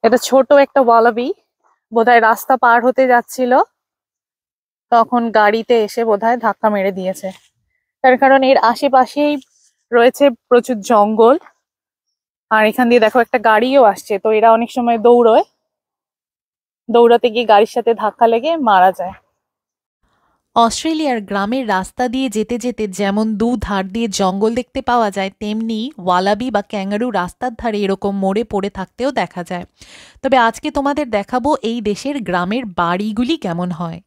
এটা ছোট একটা ওয়ালাবি, বোধহয় রাস্তা পার হতে যাচ্ছিল, তখন গাড়িতে এসে বোধহয় ধাক্কা মেরে দিয়েছে। তার কারণ এর আশেপাশেই রয়েছে প্রচুর জঙ্গল, আর এখান দিয়ে দেখো একটা গাড়িও আসছে, তো এরা অনেক সময় দৌড়াতে গিয়ে গাড়ির সাথে ধাক্কা লেগে মারা যায়। অস্ট্রেলিয়ার গ্রামের রাস্তা দিয়ে যেতে যেতে যেমন দু ধার দিয়ে জঙ্গল দেখতে পাওয়া যায়, তেমনি ওয়ালাবি বা ক্যাঙ্গারু রাস্তার ধারে এরকম মোড়ে পড়ে থাকতেও দেখা যায়। তবে আজকে তোমাদের দেখাবো এই দেশের গ্রামের বাড়িগুলি কেমন হয়।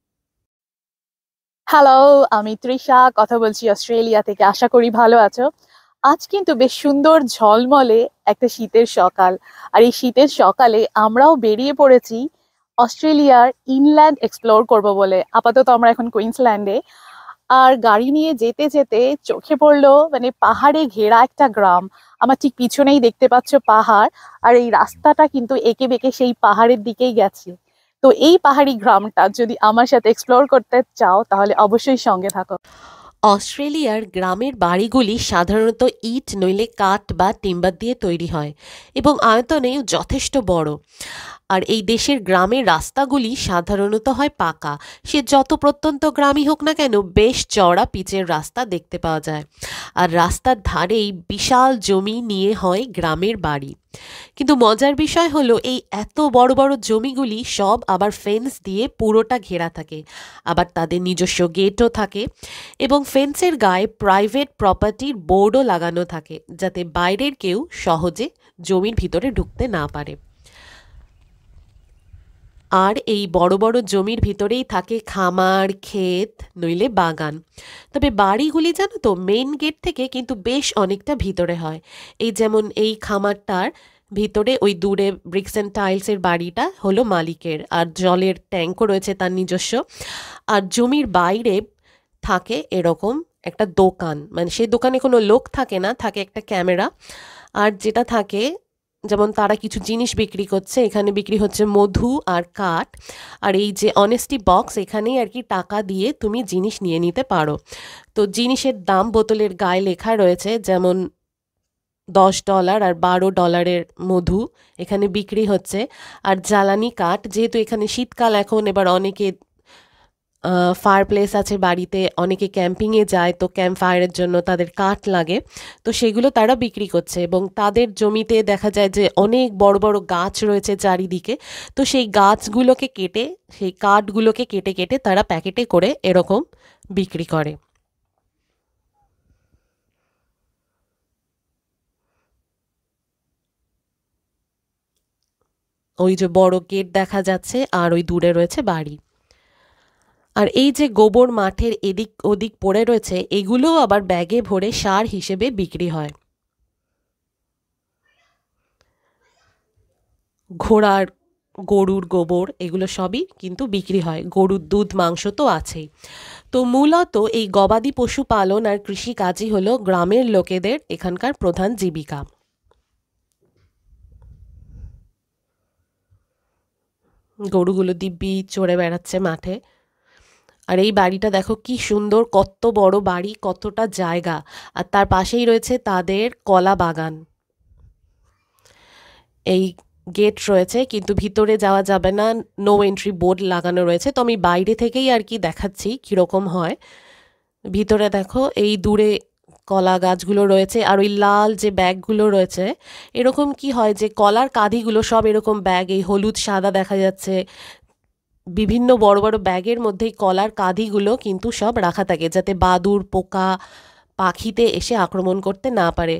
হ্যালো, আমি তৃষা, কথা বলছি অস্ট্রেলিয়া থেকে। আশা করি ভালো আছো। আজ কিন্তু বেশ সুন্দর ঝলমলে একটা শীতের সকাল, আর এই শীতের সকালে আমরাও বেরিয়ে পড়েছি অস্ট্রেলিয়ার ইনল্যান্ড এক্সপ্লোর করব বলে। আপাতত আমরা এখন কুইন্সল্যান্ডে, আর গাড়ি নিয়ে যেতে যেতে চোখে পড়লো মানে পাহাড়ে ঘেরা একটা গ্রাম। আমার ঠিক পিছনেই দেখতে পাচ্ছ পাহাড়, আর এই রাস্তাটা কিন্তু এঁকে বেঁকে সেই পাহাড়ের দিকেই গেছে। তো এই পাহাড়ি গ্রামটা যদি আমার সাথে এক্সপ্লোর করতে চাও তাহলে অবশ্যই সঙ্গে থাকো। অস্ট্রেলিয়ার গ্রামের বাড়িগুলি সাধারণত ইট নইলে কাঠ বা টিম্বার দিয়ে তৈরি হয় এবং আয়তনেও যথেষ্ট বড়। আর এই দেশের গ্রামের রাস্তাগুলি সাধারণত হয় পাকা। সে যত প্রত্যন্ত গ্রামই হোক না কেন, বেশ চওড়া পিচের রাস্তা দেখতে পাওয়া যায়। আর রাস্তার ধারেই বিশাল জমি নিয়ে হয় গ্রামের বাড়ি। কিন্তু মজার বিষয় হলো, এই এত বড় বড় জমিগুলি সব আবার ফেন্স দিয়ে পুরোটা ঘেরা থাকে, আবার তাদের নিজস্ব গেটও থাকে এবং ফেন্সের গায়ে প্রাইভেট প্রপার্টির বোর্ডও লাগানো থাকে, যাতে বাইরের কেউ সহজে জমির ভিতরে ঢুকতে না পারে। আর এই বড় বড় জমির ভিতরেই থাকে খামার, ক্ষেত নইলে বাগান। তবে বাড়িগুলি জানো তো, মেইন গেট থেকে কিন্তু বেশ অনেকটা ভিতরে হয়। এই যেমন এই খামারটার ভিতরে ওই দূরে ব্রিক্স অ্যান্ড টাইলসের বাড়িটা হলো মালিকের, আর জলের ট্যাঙ্কও রয়েছে তার নিজস্ব। আর জমির বাইরে থাকে এরকম একটা দোকান, মানে সেই দোকানে কোনো লোক থাকে না, থাকে একটা ক্যামেরা। আর যেটা থাকে, যেমন তারা কিছু জিনিস বিক্রি করছে, এখানে বিক্রি হচ্ছে মধু আর কাঠ। আর এই যে অনেস্টি বক্স, এখানেই আর কি টাকা দিয়ে তুমি জিনিস নিয়ে নিতে পারো। তো জিনিসের দাম বোতলের গায়ে লেখা রয়েছে, যেমন $10 আর $12 মধু এখানে বিক্রি হচ্ছে। আর জ্বালানি কাঠ, যেহেতু এখানে শীতকাল এখন, এবার অনেকে ফায়ার প্লেস আছে বাড়িতে, অনেকে ক্যাম্পিংয়ে যায়, তো ক্যাম্প ফায়ারের জন্য তাদের কাঠ লাগে, তো সেগুলো তারা বিক্রি করছে। এবং তাদের জমিতে দেখা যায় যে অনেক বড় বড় গাছ রয়েছে চারিদিকে, তো সেই গাছগুলোকে কেটে, সেই কাঠগুলোকে কেটে কেটে তারা প্যাকেটে করে এরকম বিক্রি করে। ওই যে বড় গেট দেখা যাচ্ছে, আর ওই দূরে রয়েছে বাড়ি। আর এই যে গোবর মাঠের এদিক ওদিক পড়ে রয়েছে, এগুলো আবার ব্যাগে ভরে সার হিসেবে বিক্রি হয়। ঘোড়ার, গরুর গোবর এগুলো সবই কিন্তু বিক্রি হয়। গরুর দুধ, মাংস তো আছেই। তো মূলত এই গবাদি পশু পালন আর কৃষিকাজই হলো গ্রামের লোকেদের এখানকার প্রধান জীবিকা। গরুগুলো দিব্যি চড়ে বেড়াচ্ছে মাঠে। আর এই বাড়িটা দেখো কি সুন্দর, কত বড় বাড়ি, কতটা জায়গা। আর তার পাশেই রয়েছে তাদের কলা বাগান। এই গেট রয়েছে, কিন্তু ভিতরে যাওয়া যাবে না, নো এন্ট্রি বোর্ড লাগানো রয়েছে। তো আমি বাইরে থেকেই আর কি দেখাচ্ছি কীরকম হয়। ভিতরে দেখো এই দূরে কলা গাছগুলো রয়েছে, আর ওই লাল যে ব্যাগগুলো রয়েছে, এরকম কি হয় যে কলার কাঁধিগুলো সব এরকম ব্যাগ, এই হলুদ সাদা দেখা যাচ্ছে, বিভিন্ন বড় বড় ব্যাগের মধ্যেই কলার কাঁধিগুলো কিন্তু সব রাখা থাকে, যাতে বাদুড়, পোকা, পাখিতে এসে আক্রমণ করতে না পারে।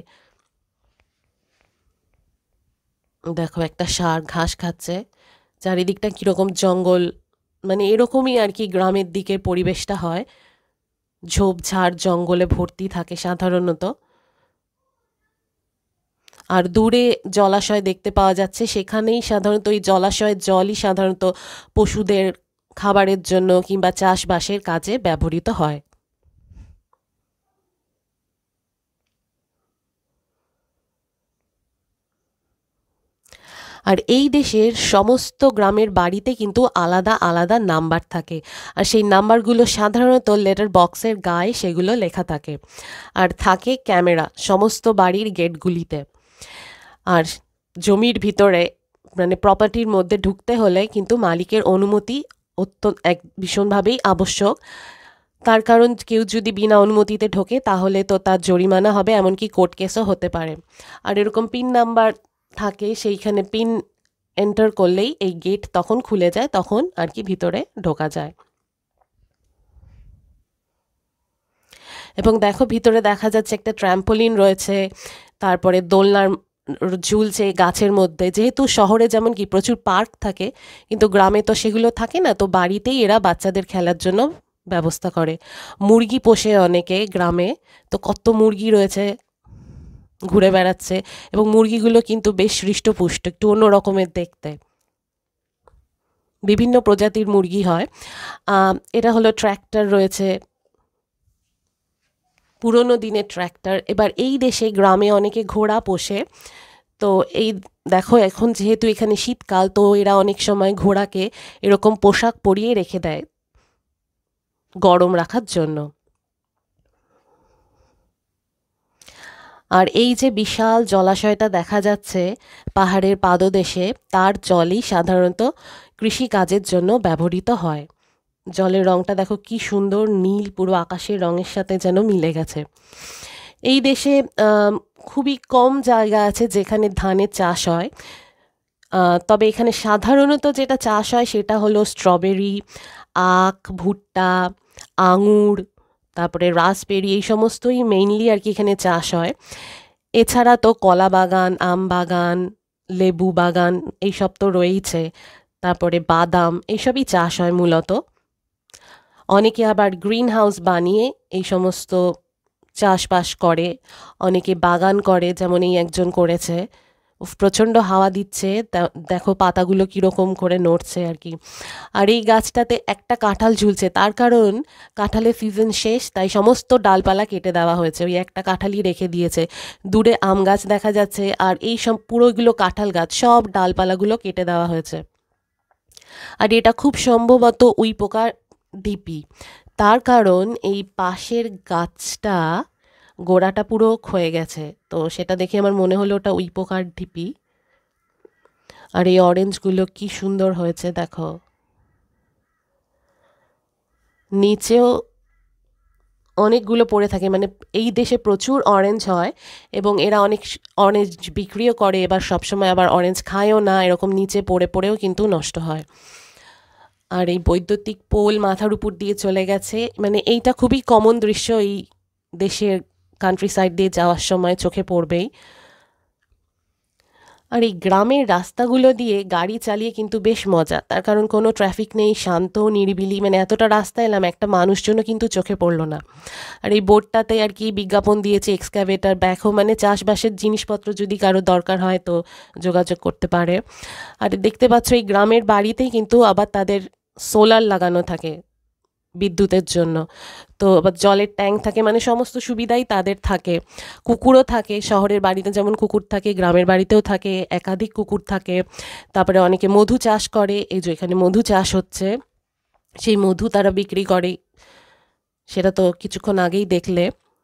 দেখো একটা ষাঁড় ঘাস খাচ্ছে। চারিদিকটা কীরকম জঙ্গল, মানে এরকমই আর কি গ্রামের দিকের পরিবেশটা হয়। ঝোপঝাড় জঙ্গলে ভর্তি থাকে সাধারণত। আর দূরে জলাশয় দেখতে পাওয়া যাচ্ছে, সেখানেই সাধারণত ওই জলাশয়ের জলই সাধারণত পশুদের খাবারের জন্য কিংবা চাষবাসের কাজে ব্যবহৃত হয়। আর এই দেশের সমস্ত গ্রামের বাড়িতে কিন্তু আলাদা আলাদা নাম্বার থাকে, আর সেই নাম্বারগুলো সাধারণত লেটার বক্সের গায়ে সেগুলো লেখা থাকে। আর থাকে ক্যামেরা সমস্ত বাড়ির গেটগুলিতে। আর জমির ভিতরে মানে প্রপার্টির মধ্যে ঢুকতে হলে কিন্তু মালিকের অনুমতি ভীষণভাবেই আবশ্যক। তার কারণ কেউ যদি বিনা অনুমতিতে ঢোকে তাহলে তো তার জরিমানা হবে, এমনকি কোর্ট কেসও হতে পারে। আর এরকম পিন নাম্বার থাকে, সেইখানে পিন এন্টার করলেই এই গেট তখন খুলে যায়, তখন আর কি ভিতরে ঢোকা যায়। এবং দেখো ভিতরে দেখা যাচ্ছে একটা ট্র্যাম্পোলিন রয়েছে, তারপরে দোলনার ঝুলছে গাছের মধ্যে। যেহেতু শহরে যেমন কি প্রচুর পার্ক থাকে, কিন্তু গ্রামে তো সেগুলো থাকে না, তো বাড়িতেই এরা বাচ্চাদের খেলার জন্য ব্যবস্থা করে। মুরগি পোষে অনেকে গ্রামে, তো কত মুরগি রয়েছে ঘুরে বেড়াচ্ছে, এবং মুরগিগুলো কিন্তু বেশ হৃষ্টপুষ্ট, একটু অন্য রকমের দেখতে, বিভিন্ন প্রজাতির মুরগি হয়। এটা হলো ট্র্যাক্টর রয়েছে, পুরনো দিনের ট্র্যাক্টর। এবার এই দেশে গ্রামে অনেকে ঘোড়া পোষে, তো এই দেখো এখন যেহেতু এখানে শীতকাল, তো এরা অনেক সময় ঘোড়াকে এরকম পোশাক পরিয়ে রেখে দেয় গরম রাখার জন্য। আর এই যে বিশাল জলাশয়টা দেখা যাচ্ছে পাহাড়ের পাদদেশে, তার জলই সাধারণত কৃষিকাজের জন্য ব্যবহৃত হয়। জলের রংটা দেখো কি সুন্দর নীল, পুরো আকাশের রঙের সাথে যেন মিলে গেছে। এই দেশে খুবই কম জায়গা আছে যেখানে ধানের চাষ হয়, তবে এখানে সাধারণত যেটা চাষ হয় সেটা হলো স্ট্রবেরি, আখ, ভুট্টা, আঙুর, তারপরে রাসবেরি, এই সমস্তই মেইনলি আর কি এখানে চাষ হয়। এছাড়া তো কলা বাগান, আম বাগান, লেবু বাগান এইসব তো রয়েইছে, তারপরে বাদাম, এইসবই চাষ হয় মূলত। অনেকে আবার গ্রিন হাউস বানিয়ে এই সমস্ত চাষবাস করে, অনেকে বাগান করে, যেমন এই একজন করেছে। প্রচণ্ড হাওয়া দিচ্ছে, দেখো পাতাগুলো কীরকম করে নড়ছে আর কি। আর এই গাছটাতে একটা কাঁঠাল ঝুলছে, তার কারণ কাঁঠালের সিজন শেষ, তাই সমস্ত ডালপালা কেটে দেওয়া হয়েছে, ওই একটা কাঁঠালই রেখে দিয়েছে। দূরে আম গাছ দেখা যাচ্ছে, আর এই সব পুরোগুলো কাঁঠাল গাছ, সব ডালপালাগুলো কেটে দেওয়া হয়েছে। আর এটা খুব সম্ভবত উই পোকার ঢিপি, তার কারণ এই পাশের গাছটা গোড়াটা পুরো ক্ষয়ে গেছে, তো সেটা দেখে আমার মনে হলো ওটা উই পোকার ঢিপি। আর এই অরেঞ্জগুলো কি সুন্দর হয়েছে দেখো, নিচেও অনেকগুলো পড়ে থাকে। মানে এই দেশে প্রচুর অরেঞ্জ হয়, এবং এরা অনেক অরেঞ্জ বিক্রিও করে, এবার সবসময় আবার অরেঞ্জ খায়ও না, এরকম নিচে পড়ে পড়েও কিন্তু নষ্ট হয়। আর এই বৈদ্যুতিক পোল মাথার উপর দিয়ে চলে গেছে, মানে এইটা খুবই কমন দৃশ্য এই দেশের কান্ট্রি সাইড দিয়ে যাওয়ার সময় চোখে পড়বেই। আর এই গ্রামের রাস্তাগুলো দিয়ে গাড়ি চালিয়ে কিন্তু বেশ মজা, তার কারণ কোনো ট্রাফিক নেই, শান্ত নিরিবিলি, মানে এতটা রাস্তা এলাম একটা মানুষজনও কিন্তু চোখে পড়লো না। আর এই বোর্ডটাতে আর কি বিজ্ঞাপন দিয়েছে এক্সকাভেটার, ব্যাকহো, মানে চাষবাসের জিনিসপত্র যদি কারো দরকার হয় তো যোগাযোগ করতে পারে। আর দেখতে পাচ্ছ এই গ্রামের বাড়িতেই কিন্তু আবার তাদের সোলার লাগানো থাকে বিদ্যুতের জন্য, তো আবার জলের ট্যাঙ্ক থাকে, মানে সমস্ত সুবিধাই তাদের থাকে। কুকুরও থাকে, শহরের বাড়িতে যেমন কুকুর থাকে গ্রামের বাড়িতেও থাকে, একাধিক কুকুর থাকে। তারপরে অনেকে মধু চাষ করে, এই যে এখানে মধু চাষ হচ্ছে, সেই মধু তারা বিক্রি করে, সেটা তো কিছুক্ষণ আগেই দেখলে।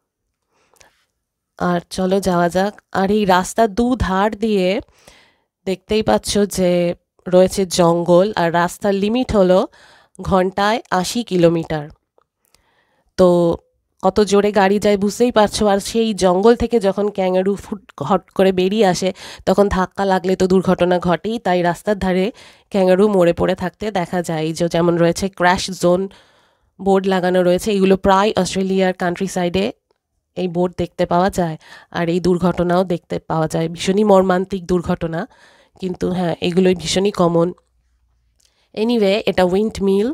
আর চলো যাওয়া যাক। আর এই রাস্তার দুধার দিয়ে দেখতেই পাচ্ছ যে রয়েছে জঙ্গল, আর রাস্তার লিমিট হলো ঘন্টায় 80 কিলোমিটার। তো কত জোরে গাড়ি যায় বুঝতেই পারছো। আর সেই জঙ্গল থেকে যখন ক্যাঙ্গারু হট করে বেরিয়ে আসে, তখন ধাক্কা লাগলে তো দুর্ঘটনা ঘটেই, তাই রাস্তার ধারে ক্যাঙ্গারু মরে পড়ে থাকতে দেখা যায়। এই যে যেমন রয়েছে ক্র্যাশ জোন বোর্ড লাগানো রয়েছে, এগুলো প্রায় অস্ট্রেলিয়ার কান্ট্রি সাইডে এই বোর্ড দেখতে পাওয়া যায়। আর এই দুর্ঘটনাও দেখতে পাওয়া যায়, ভীষণই মর্মান্তিক দুর্ঘটনা, কিন্তু হ্যাঁ এগুলোই ভীষণই কমন। এনিওয়ে, এটা উইন্ড মিল।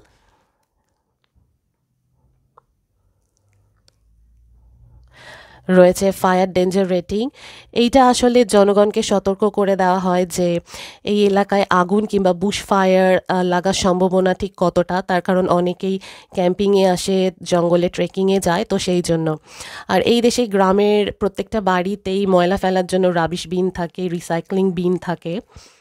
রয়েছে ফায়ার ডেঞ্জার রেটিং, এইটা আসলে জনগণকে সতর্ক করে দেওয়া হয় যে এই এলাকায় আগুন কিংবা বুশ ফায়ার লাগার সম্ভাবনা ঠিক কতটা, তার কারণ অনেকেই ক্যাম্পিংয়ে আসে, জঙ্গলে ট্রেকিংয়ে যায়, তো সেই জন্য। আর এই দেশে গ্রামের প্রত্যেকটা বাড়িতেই ময়লা ফেলার জন্য রাবিশ বিন থাকে, রিসাইক্লিং বিন থাকে।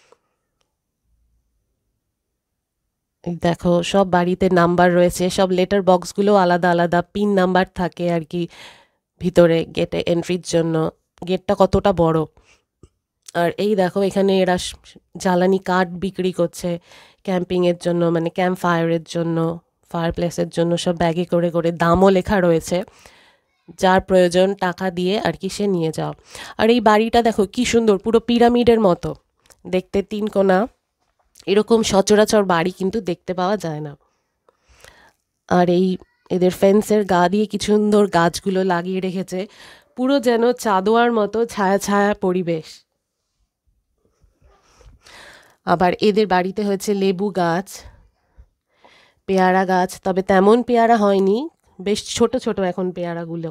দেখো সব বাড়িতে নাম্বার রয়েছে, সব লেটার বক্সগুলো আলাদা আলাদা পিন নাম্বার থাকে আর কি ভিতরে গেটে এন্ট্রির জন্য। গেটটা কতটা বড়, আর এই দেখো এখানে এরা জ্বালানি কাঠ বিক্রি করছে ক্যাম্পিংয়ের জন্য, মানে ক্যাম্প ফায়ারের জন্য, ফায়ার প্লেসের জন্য সব ব্যাগে করে করে, দামও লেখা রয়েছে, যার প্রয়োজন টাকা দিয়ে আর কি সে নিয়ে যাও। আর এই বাড়িটা দেখো কি সুন্দর, পুরো পিরামিডের মতো দেখতে, 3 কোণা। এরকম সচরাচর বাড়ি কিন্তু দেখতে পাওয়া যায় না। আর এই এদের ফেন্সের গা দিয়ে কি সুন্দর গাছগুলো লাগিয়ে রেখেছে, পুরো যেন চাঁদোয়ার মতো ছায়া ছায়া পরিবেশ। আবার এদের বাড়িতে হয়েছে লেবু গাছ, পেয়ারা গাছ, তবে তেমন পেয়ারা হয়নি, বেশ ছোট ছোট এখন পেয়ারাগুলো।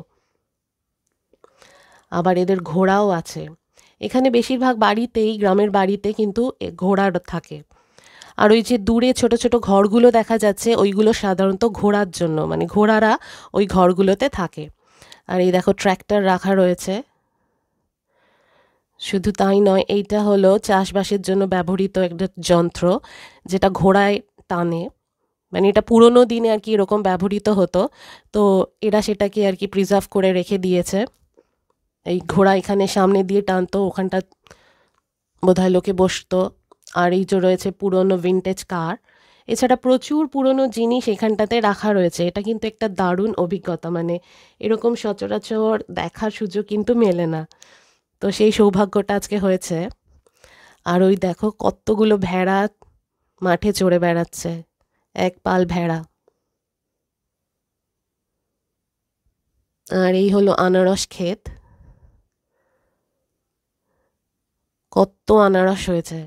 আবার এদের ঘোড়াও আছে। এখানে বেশিরভাগ বাড়িতেই, গ্রামের বাড়িতে কিন্তু ঘোড়া থাকে। আর ওই যে দূরে ছোট ছোট ঘরগুলো দেখা যাচ্ছে, ওইগুলো সাধারণত ঘোড়ার জন্য, মানে ঘোড়ারা ওই ঘরগুলোতে থাকে। আর এই দেখো ট্র্যাক্টর রাখা রয়েছে। শুধু তাই নয়, এইটা হলো চাষবাসের জন্য ব্যবহৃত একটা যন্ত্র, যেটা ঘোড়ায় টানে। মানে এটা পুরোনো দিনে আর কি এরকম ব্যবহৃত হতো, তো এরা সেটাকে আর কি প্রিজার্ভ করে রেখে দিয়েছে। এই ঘোড়া এখানে সামনে দিয়ে টানতো, ওখানটা বোধহয় লোকে বসতো। আর এই যে রয়েছে পুরনো ভিনটেজ কার, এছাড়া প্রচুর পুরনো জিনিস এখানটাতে রাখা রয়েছে। এটা কিন্তু একটা দারুণ অভিজ্ঞতা, মানে এরকম সচরাচর দেখার সুযোগ কিন্তু মেলে না, তো সেই সৌভাগ্যটা আজকে হয়েছে। আর ওই দেখো কতগুলো ভেড়া মাঠে চড়ে বেড়াচ্ছে, এক পাল ভেড়া। আর এই হলো আনারস ক্ষেত, কত আনারস হয়েছে।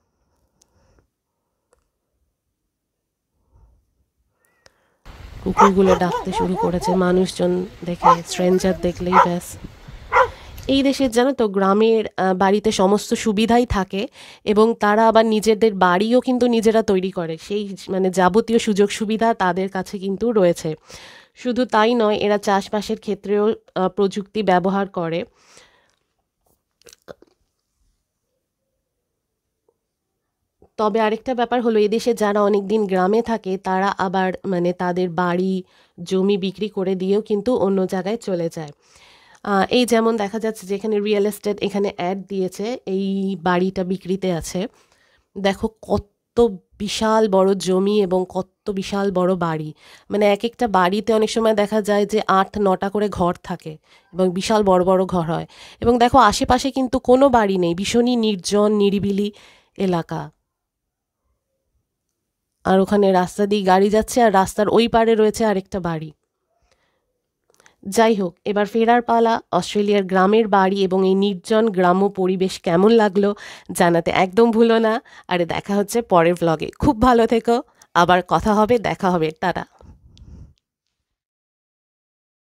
কুকুরগুলো ডাকতে শুরু করেছে, মানুষজন দেখে, স্ট্রেঞ্জার দেখলেই ব্যাস। এই দেশের জানো তো গ্রামের বাড়িতে সমস্ত সুবিধাই থাকে, এবং তারা আবার নিজেদের বাড়িও কিন্তু নিজেরা তৈরি করে, সেই মানে যাবতীয় সুযোগ সুবিধা তাদের কাছে কিন্তু রয়েছে। শুধু তাই নয়, এরা চাষবাসের ক্ষেত্রেও প্রযুক্তি ব্যবহার করে। তবে আরেকটা ব্যাপার হলো, এদেশে যারা অনেক দিন গ্রামে থাকে তারা আবার মানে তাদের বাড়ি জমি বিক্রি করে দিয়েও কিন্তু অন্য জায়গায় চলে যায়। এই যেমন দেখা যাচ্ছে যেখানে রিয়েল এস্টেট, এখানে অ্যাড দিয়েছে এই বাড়িটা বিক্রিতে আছে। দেখো কত বিশাল বড় জমি এবং কত বিশাল বড় বাড়ি, মানে এক একটা বাড়িতে অনেক সময় দেখা যায় যে 8-9টা করে ঘর থাকে এবং বিশাল বড় বড় ঘর হয়। এবং দেখো আশেপাশে কিন্তু কোনো বাড়ি নেই, ভীষণই নির্জন নিরিবিলি এলাকা। আর ওখানে রাস্তা দিয়ে গাড়ি যাচ্ছে, আর রাস্তার ওই পারে রয়েছে আরেকটা বাড়ি। যাই হোক, এবার ফেরার পালা। অস্ট্রেলিয়ার গ্রামের বাড়ি এবং এই নির্জন গ্রাম্য পরিবেশ কেমন লাগলো জানাতে একদম ভুলো না। আরে দেখা হচ্ছে পরের ভ্লগে, খুব ভালো থেকো, আবার কথা হবে, দেখা হবে, টাটা।